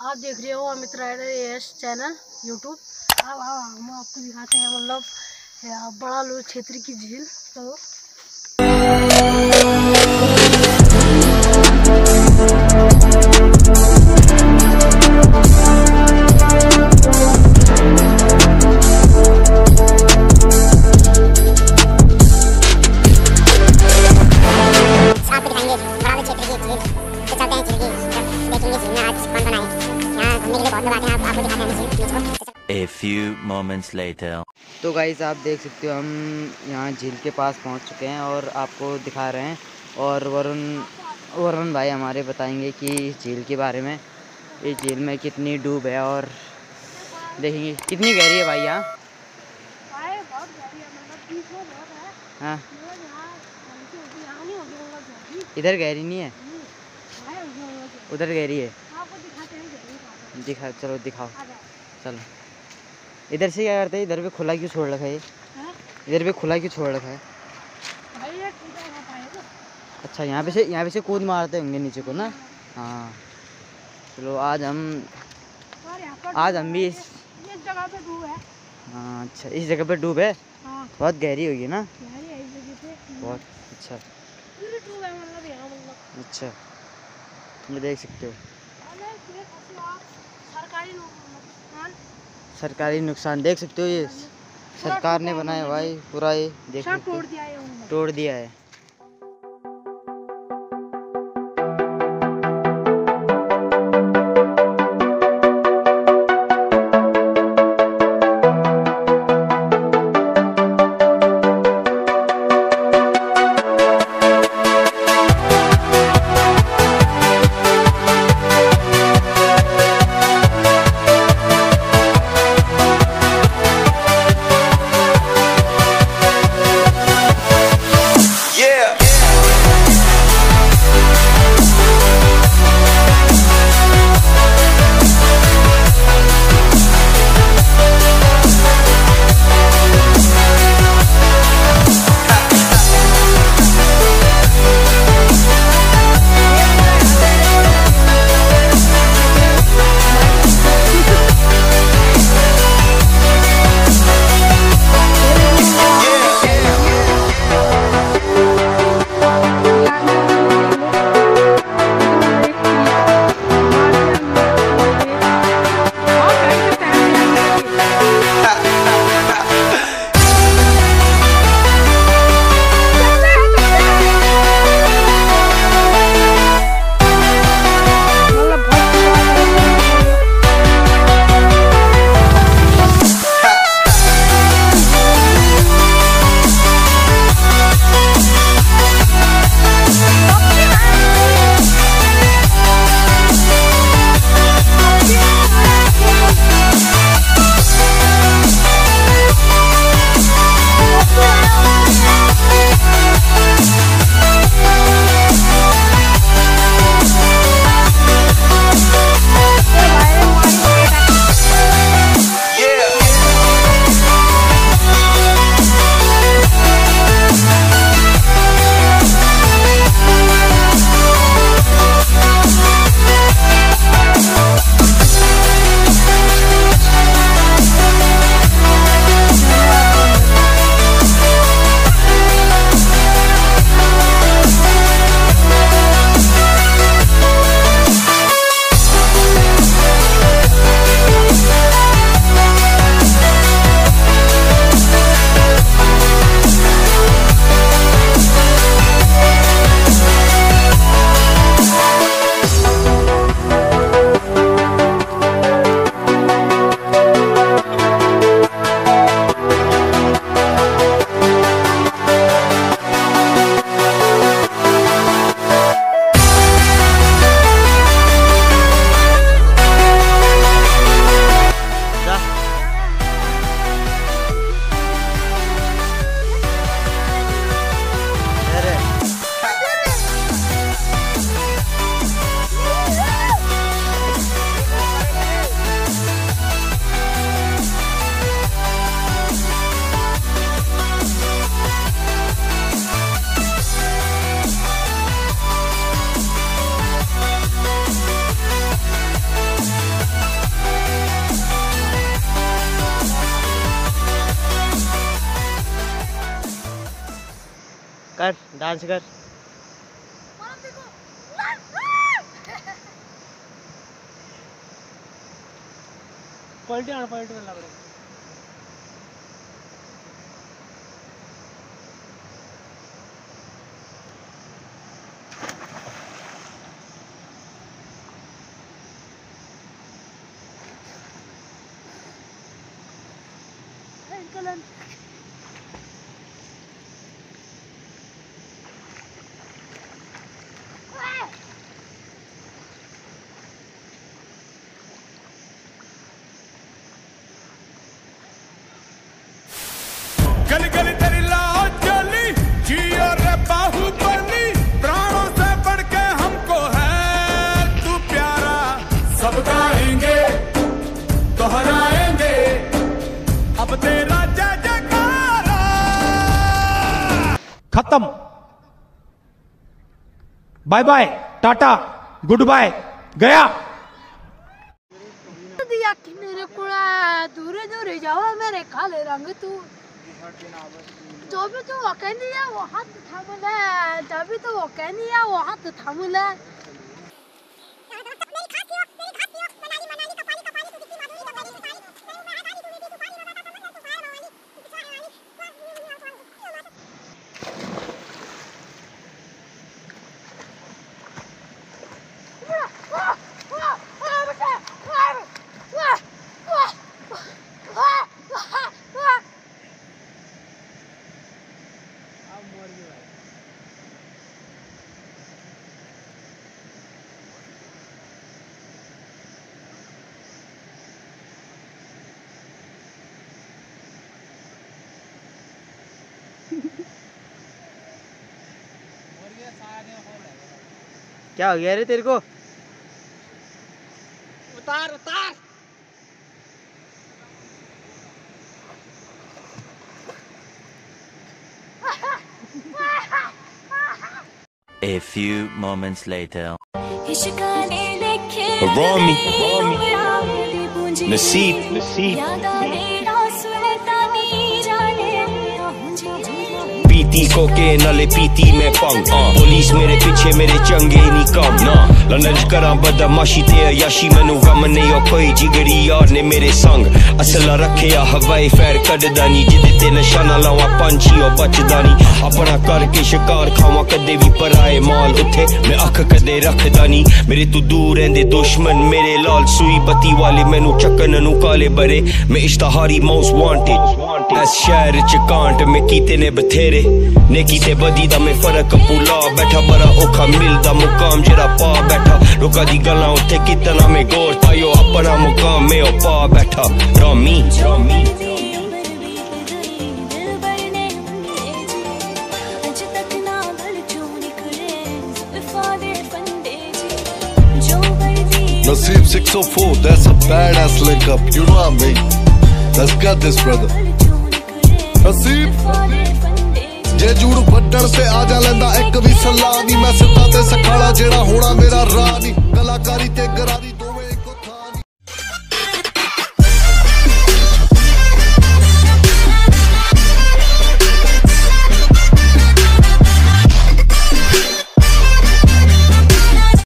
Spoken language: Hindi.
आप देख रहे हो Amit rider's channel YouTube. अब हम आपको दिखाते हैं मतलब बड़ालू क्षेत्र की झील। तो A few moments later. तो गाइस आप देख सकते हो हम यहाँ झील के पास पहुँच चुके हैं और आपको दिखा रहे हैं। और वरुण भाई हमारे बताएंगे कि झील के बारे में, इस झील में कितनी डूब है और देखेंगे कितनी गहरी है भाई यहाँ। हाँ इधर गहरी नहीं है, उधर गहरी है। दिखा चलो दिखाओ चलो। इधर से क्या करते हैं, इधर पे खुला क्यों छोड़ रखा है ये? इधर पे खुला क्यों छोड़ रखा है? अच्छा यहाँ पे से कूद मारते होंगे नीचे को ना। हाँ चलो आज हम भी इस जगह पे डूब है। हाँ अच्छा इस जगह पे डूब है। हाँ। बहुत गहरी होगी ना। गहरी है इस जगह पे। बहुत अच्छा डूब है मतलब यहाँ मतलब। अच्छा ये देख सकते हो सरकारी नुकसान देख सकते हो। ये सरकार ने बनाया भाई पूरा, ये देख सकते हो तोड़ दिया है। कर, डांस कर। पलटी लग रहा है। Kalian गली गली तेरी लाल चली जी और बाहुबली प्राणों से बढ़ के हमको है तू प्यारा सब गाएंगे दोहराएंगे अब तेरा जय जयकारा। खत्म, bye bye, tata, good bye, गया। दिया कि मेरे कुड़ा दूर दूर जाओ मेरे काले रंग तू जो भी तू कहनी है वो हाथ थाम ले, जब भी तू कहनी है वो हाथ थाम ले। क्या हो गया रे तेरे को? उतार उतार। A few moments later. Rami, Nasib, पीती कोके नाले पीती में पंग पुलिस मेरे पीछे मेरे चंगे नहीं कम ना लनज करा बदमाशी ते अयाशी मैनू गम नहीं हो कोई जिगरी यार ने मेरे संग असला रखे हवाई फैर कटदा नी जिदे ते निशाना लावा पंछी ओ बचदा नी अपना करके शिकार खावा कदे भी पराए माल उथे मैं अख कदे रखदा नी मेरे तू दूर रहंदे दुश्मन मेरे लाल सुई बत्ती वाले मैनू चक्कन नू काले बरे मैं इश्तहारी माउस वांटेड इस शहर च कांट में कीते ने बथेरे नेकी ते बदी दा मैं फर्क भुला बैठा बड़ा औखा मिलदा मुकाम जरा पा बैठा लोकां दी गल्लां उत्थे कितना मैं गौर तायो अपना मुकाम मैं पा बैठा। Rami Nasib 604, that's a badass link up. You know what I mean? Let's get this, brother. Nasib, जे जूड़ बड्डण ते आ जा लेंदा एक भी सलाह नहीं मैं सिद्धा ते सखाला जेड़ा